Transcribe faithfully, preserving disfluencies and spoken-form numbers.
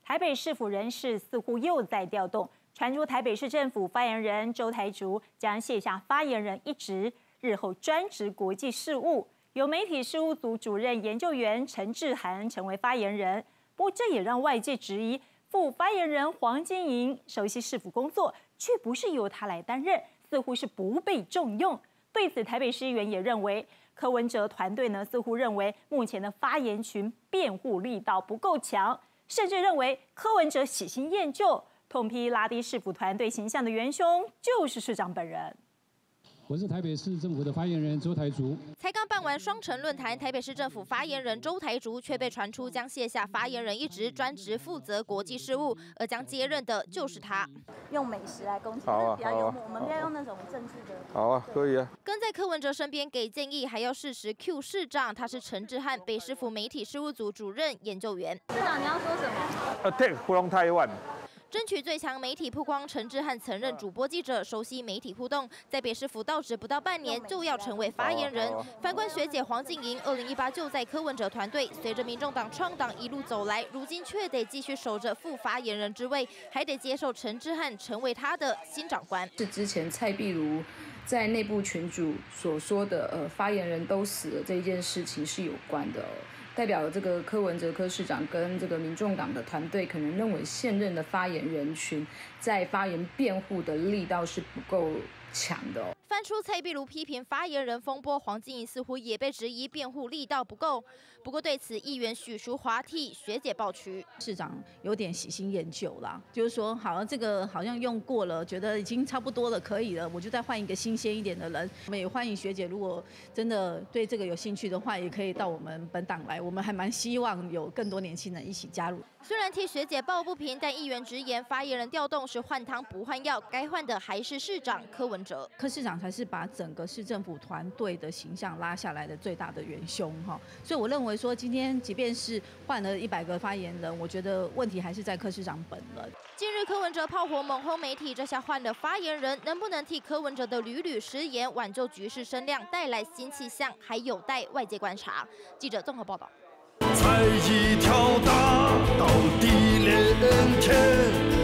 台北市府人事似乎又在调动，传出台北市政府发言人周台竹将卸下发言人一职，日后专职国际事务，由媒体事务组主任研究员陈志涵成为发言人。不过，这也让外界质疑，副发言人黄金莹熟悉市府工作，却不是由他来担任，似乎是不被重用。对此，台北市议员也认为，柯文哲团队呢似乎认为目前的发言群辩护力道不够强。 甚至认为柯文哲喜新厌旧，痛批拉低市府团队形象的元凶就是市长本人。 我是台北市政府的发言人周台竹。 才刚办完双城论坛，台北市政府发言人周台竹却被传出将卸下发言人一职，专职负责国际事务，而将接任的就是他。用美食来攻击， 好啊， 比较幽默，我们不要用那种政治的。 好啊，可以啊。 跟在柯文哲身边给建议，还要适时 Q 市长，他是陈志汉，北市府媒体事务组主任研究员。市长，你要说什么 ？Attack from Taiwan。 争取最强媒体曝光，陈志汉曾任主播记者，熟悉媒体互动，在北市府到职不到半年就要成为发言人。反观学姐黄静莹，二零一八就在柯文哲团队，随着民众党创党一路走来，如今却得继续守着副发言人之位，还得接受陈志汉成为他的新长官。 是之前蔡壁如在内部群组所说的，呃，发言人都死了这一件事情是有关的、哦。 代表了这个柯文哲柯市长跟这个民众党的团队可能认为现任的发言人群在发言辩护的力道是不够强的哦。 翻出蔡壁如批评发言人风波，黄金莹似乎也被质疑辩护力道不够。不过对此，议员许淑华替学姐抱屈， 市长有点喜新厌旧啦，就是说，好像这个好像用过了，觉得已经差不多了，可以了，我就再换一个新鲜一点的人。我们也欢迎学姐，如果真的对这个有兴趣的话，也可以到我们本党来。 我们还蛮希望有更多年轻人一起加入。 虽然替学姐抱不平，但议员直言，发言人调动是换汤不换药，该换的还是市长柯文哲。 柯市长才是把整个市政府团队的形象拉下来的最大的元凶哈。所以我认为说，今天即便是换了一百个发言人，我觉得问题还是在柯市长本人。 近日柯文哲炮火猛轰媒体，这下换了发言人，能不能替柯文哲的屡屡失言挽救局势声量，带来新气象，还有待外界观察。记者综合报道。 才一条大道地连天。